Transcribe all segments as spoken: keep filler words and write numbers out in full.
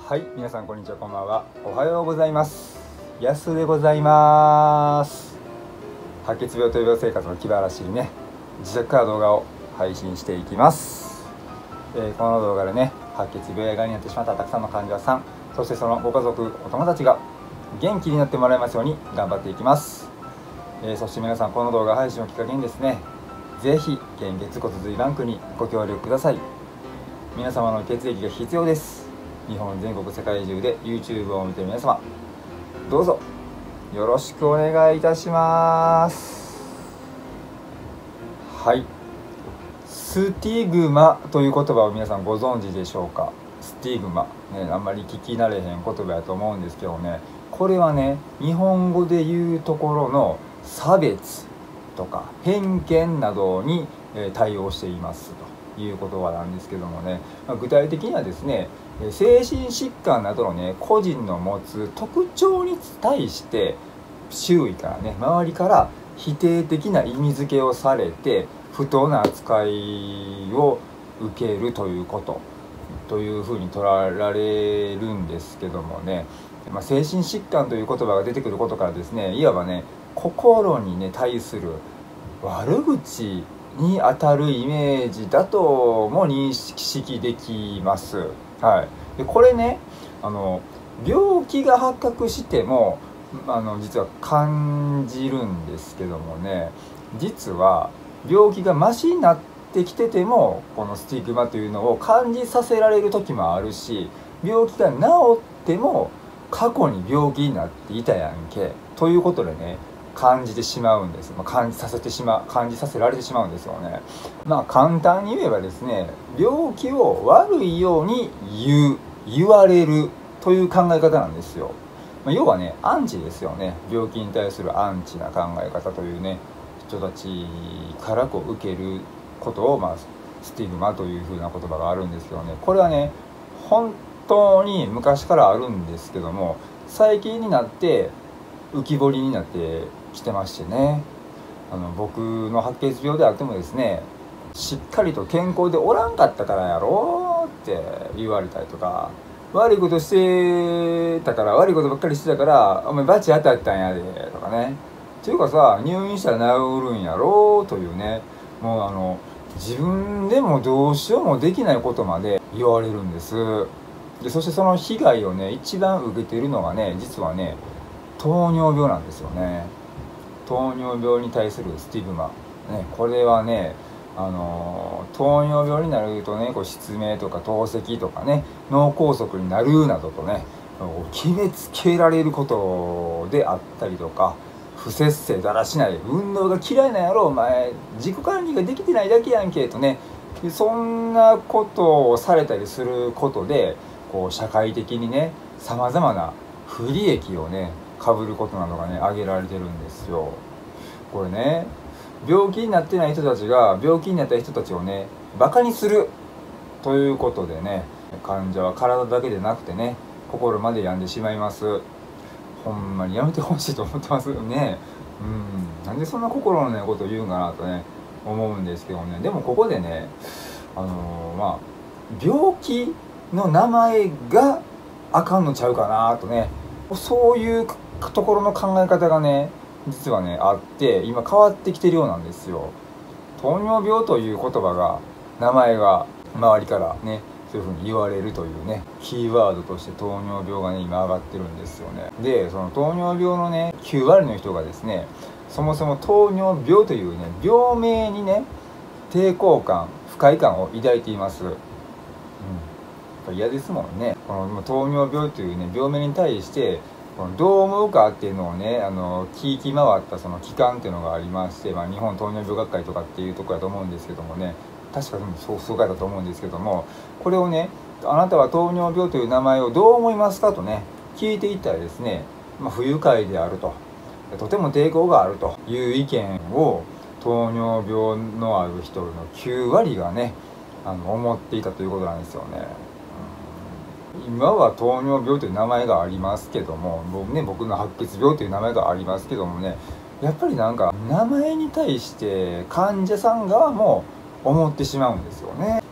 はい、皆さんこんにちは、こんばんは。おはようございます。やすでございます。白血病という病生活の気晴らしにね、自宅から動画を配信していきます。えー、この動画でね、白血病やがんになってしまったたくさんの患者さん、そしてそのご家族、お友達が元気になってもらえますように頑張っていきます。えー、そして皆さん、この動画配信をきっかけにですね、ぜひ献血骨髄バンクにご協力ください。皆様の血液が必要です。日本全国世界中で YouTube を見ている皆様、どうぞよろしくお願いいたします。はい、スティグマという言葉を皆さんご存知でしょうか。スティグマ、ね、あんまり聞き慣れへん言葉やと思うんですけどね、これはね、日本語で言うところの差別とか偏見などに対応していますという言葉なんですけどもね、まあ、具体的にはですね、精神疾患などのね、個人の持つ特徴に対して周囲からね、周りから否定的な意味付けをされて不当な扱いを受けるということというふうに取られるんですけどもね、まあ、精神疾患という言葉が出てくることからですね、いわばね、心にね対する悪口に当たるイメージだとも認識できます。はい、でこれね、あの病気が発覚してもあの実は感じるんですけどもね、実は病気がマシになってきててもこのスティグマというのを感じさせられる時もあるし、病気が治っても過去に病気になっていたやんけということでね、感じてしまうんです。まあ、感じさせてしまう、感じさせられてしまうんですよね。まあ簡単に言えばですね、病気を悪いように言う、言われるという考え方なんですよ。まあ、要はね、アンチですよね。病気に対するアンチな考え方というね、人たちからこう受けることを、まあ、スティグマというふうな言葉があるんですけどね、これはね、本当に昔からあるんですけども、最近になって浮き彫りになってきてましてね、あの僕の白血病であってもですね、しっかりと健康でおらんかったからやろって言われたりとか、悪いことしてたから悪いことばっかりしてたからお前バチ当たったんやでとかね、っていうかさ、入院したら治るんやろというね、もうあの自分でもどうしようもできないことまで言われるんです。でそしてその被害をね、一番受けているのがね、実はね、糖尿病なんですよね。糖尿病に対するスティグマ、ね、これはね、あの糖尿病になるとね、こう失明とか透析とかね、脳梗塞になるなどとね、決めつけられることであったりとか、不摂生だらしない、運動が嫌いなんやろお前、自己管理ができてないだけやんけとね、そんなことをされたりすることで、こう社会的にね、さまざまな不利益をね被ることなどがね挙げられてるんですよ。これね、病気になってない人たちが病気になった人たちをねバカにするということでね、患者は体だけでなくてね、心まで病んでしまいます。ほんまにやめてほしいと思ってますよね。うん、なんでそんな心のないことを言うんかなとね思うんですけどね。でもここでね、あのー、まあ病気の名前があかんのちゃうかなとね、そういうところの考え方がね実はねあって、今変わってきてるようなんですよ。糖尿病という言葉が、名前が周りからねそういうふうに言われるというね、キーワードとして糖尿病がね今上がってるんですよね。でその糖尿病のねきゅうわりの人がですね、そもそも糖尿病というね病名にね抵抗感、不快感を抱いています。うん、嫌ですもんね。この糖尿病というね病名に対してどう思うかっていうのをね、あの聞き回ったその機関っていうのがありまして、まあ、日本糖尿病学会とかっていうところだと思うんですけどもね、確かでもそうそうかだと思うんですけども、これをね、あなたは糖尿病という名前をどう思いますかとね聞いていったらですね、まあ、不愉快であると、とても抵抗があるという意見を糖尿病のある人のきゅうわりがねあの思っていたということなんですよね。今は糖尿病という名前がありますけども、僕ね、僕の白血病という名前がありますけどもね、やっぱりなんか名前に対して患者さん側も思ってしまうんですよね。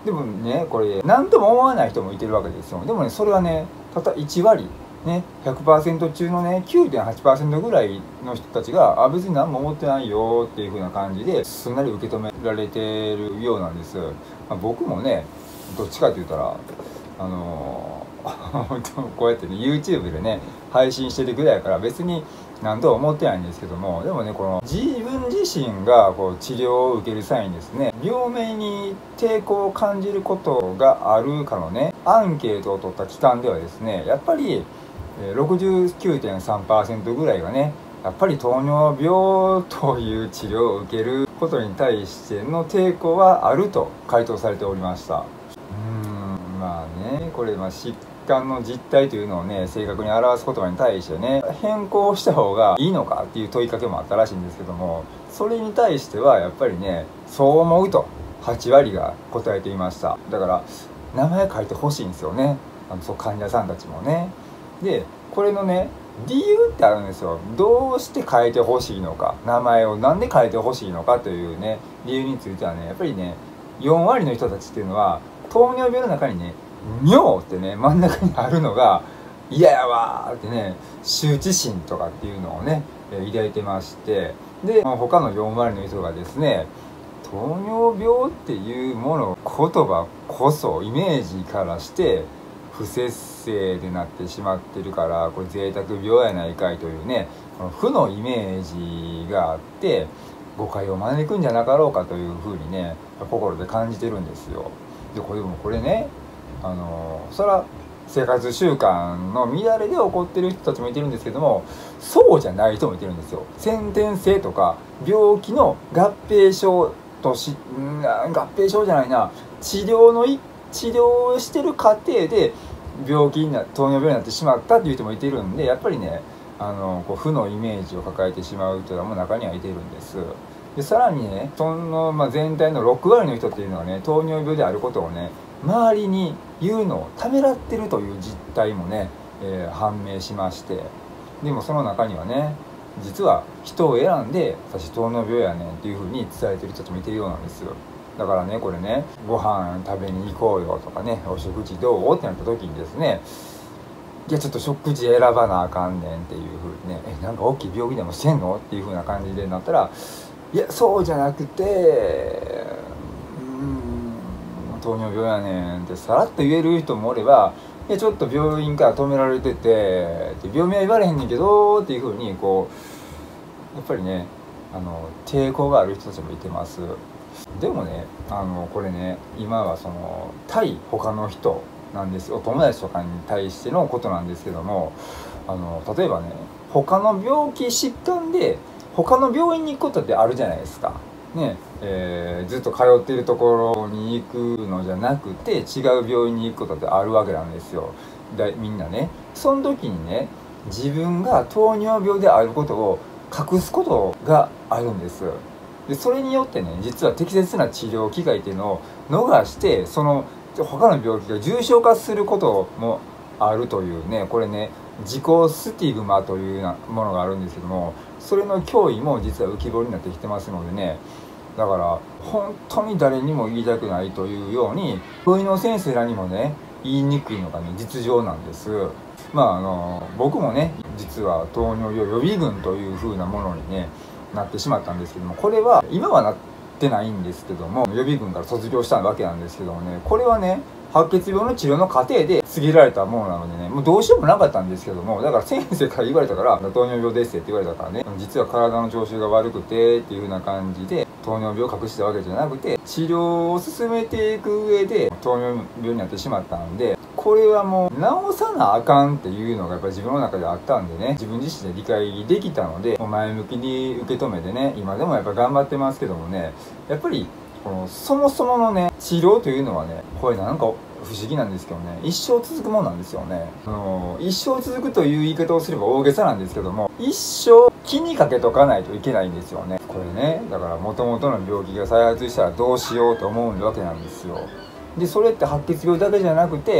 でもねこれ何とも思わない人もいてるわけですよ。でもねそれはねたったいち割ね ひゃくパーセント 中のね きゅうてんはちパーセント ぐらいの人たちがあ別に何も思ってないよっていう風な感じですんなり受け止められてるようなんです。まあ、僕もねどっちかって言ったらあのー、こうやってね YouTube でね配信してるぐらいやから別に何とは思ってないんですけども、でもねこの自分自身がこう治療を受ける際にですね病名に抵抗を感じることがあるかのねアンケートを取った期間ではですねやっぱり ろくじゅうきゅうてんさんパーセント ぐらいがねやっぱり糖尿病という治療を受けることに対しての抵抗はあると回答されておりました。うーんまあねこれまあ疾患の実態というのをね正確に表す言葉に対してね変更した方がいいのかっていう問いかけもあったらしいんですけども、それに対してはやっぱりねそう思うとはち割が答えていました。だから名前書いてほしいんですよね、あのそう患者さんたちもね。でこれのね理由ってあるんですよ。どうして変えてほしいのか、名前をなんで変えてほしいのかというね理由についてはねやっぱりねよん割の人たちっていうのは糖尿病の中にね尿ってね真ん中にあるのが嫌やわーってね羞恥心とかっていうのをね抱いてまして、で他のよん割の人がですね糖尿病っていうもの言葉こそイメージからして不摂生でなってしまってるからこれ贅沢病やないかいというね負のイメージがあって誤解を招くんじゃなかろうかというふうにね心で感じてるんですよ。でこれもこれねあのそれは生活習慣の乱れで起こってる人たちもいてるんですけどもそうじゃない人もいてるんですよ。先天性とか病気の合併症としん合併症じゃないな治療の治療をしてる過程で病気にな糖尿病になってしまったっていう人もいてるんでやっぱりねあのこう負のイメージを抱えてしまう人も中にはいてるんです。でさらにねその、まあ、全体のろく割の人っていうのはね糖尿病であることをね周りに言うのをためらってるという実態もね、えー、判明しまして、でもその中にはね実は人を選んで私糖尿病やねんっていう風に伝えてる人たちもいてるようなんですよ。だからねこれねご飯食べに行こうよとかねお食事どうってなった時にですねいやちょっと食事選ばなあかんねんっていう風にねえなんか大きい病気でもしてんのっていう風な感じでなったらいやそうじゃなくてうーん糖尿病やねんってさらっと言える人もおればいやちょっと病院から止められてて病名は言われへんねんけどっていう風にこうやっぱりねあの抵抗がある人たちもいてます。でもねあのこれね今はその対他の人なんですよ。お友達とかに対してのことなんですけどもあの例えばね他の病気疾患で他の病院に行くことってあるじゃないですか。ねえー、ずっと通っているところに行くのじゃなくて違う病院に行くことってあるわけなんですよ。だみんなねその時にね自分が糖尿病であることを隠すことがあるんです。でそれによってね実は適切な治療機会っていうのを逃してその他の病気が重症化することもあるというねこれね自己スティグマというようなものがあるんですけどもそれの脅威も実は浮き彫りになってきてますのでねだから本当に誰にも言いたくないというように病院の先生らにもね言いにくいのがね実情なんです。まああの僕もね実は糖尿病予備軍という風なものにねなってしまったんですけどもこれは今はなってないんですけども予備軍から卒業したわけなんですけどもねこれはね白血病の治療の過程で告げられたものなのでねもうどうしようもなかったんですけどもだから先生から言われたから糖尿病ですって言われたからね実は体の調子が悪くてっていう風な感じで糖尿病を隠したわけじゃなくて治療を進めていく上で糖尿病になってしまったんでこれはもう治さなあかんっていうのがやっぱり自分の中であったんでね自分自身で理解できたので前向きに受け止めてね今でもやっぱ頑張ってますけどもねやっぱりこのそもそものね治療というのはねこれなんか不思議なんですけどね一生続くもんなんですよね。あの一生続くという言い方をすれば大げさなんですけども一生気にかけとかないといけないんですよね。これねだから元々の病気が再発したらどうしようと思うわけなんですよ。でそれって白血病だけじゃなくて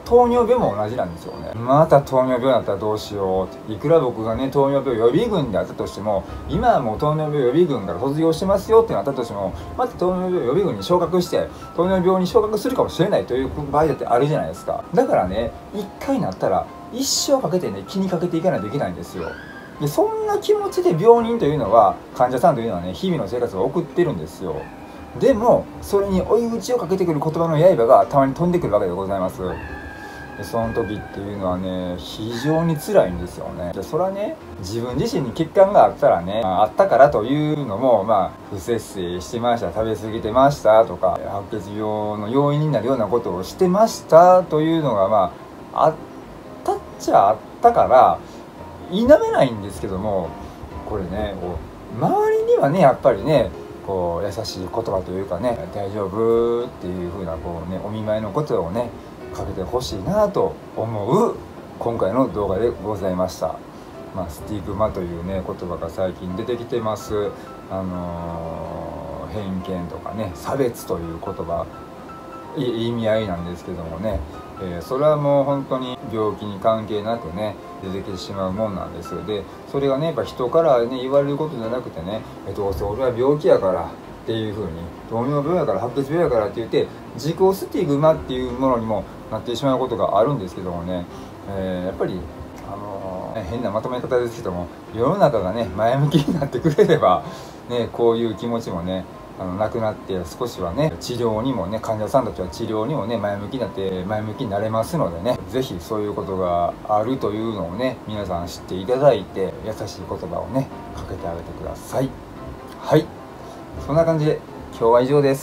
糖尿病も同じなんですよね。また糖尿病だったらどうしようって、いくら僕がね糖尿病予備軍であったとしても、今はもう糖尿病予備軍から卒業してますよってなったとしても、また糖尿病予備軍に昇格して糖尿病に昇格するかもしれないという場合だってあるじゃないですか。だからね、いっかいなったら一生かけてね気にかけていかないといけないんですよ。でそんな気持ちで病人というのは、患者さんというのはね日々の生活を送ってるんですよ。でもそれに追い打ちをかけてくる言葉の刃がたまに飛んでくるわけでございます。でその時っていうのはね非常に辛いんですよね。でそれはね、自分自身に血管があったらね、あったからというのも、まあ不摂生してました、食べ過ぎてましたとか、白血病の要因になるようなことをしてましたというのがまああったっちゃあったから否めないんですけども、これねこう周りにはねやっぱりねこう優しい言葉というかね、大丈夫っていう風なこうねお見舞いのことをねかけてほしいなと思う今回の動画でございました。まあ、スティグマというね言葉が最近出てきてます。あのー、偏見とかね差別という言葉、意味合いなんですけどもね、えー、それはもう本当に病気に関係なくね出てきてしまうもんなんです。でそれがねやっぱ人からね言われることじゃなくてね、えどうせ俺は病気やからっていう風に、糖尿病やから白血病やからって言って自己スティグマっていうものにもなってしまうことがあるんですけどもね、えー、やっぱりあのー、変なまとめ方ですけども、世の中がね前向きになってくれればね、こういう気持ちもねあのなくなって、少しはね治療にもね、患者さんたちは治療にもね前向きになって前向きになれますのでね、是非そういうことがあるというのをね皆さん知っていただいて、優しい言葉をねかけてあげてください。はい、そんな感じで今日は以上です。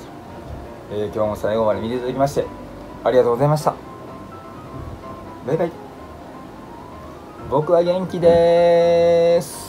えー、今日も最後まで見ていただきましてありがとうございました。バイバイ。僕は元気です。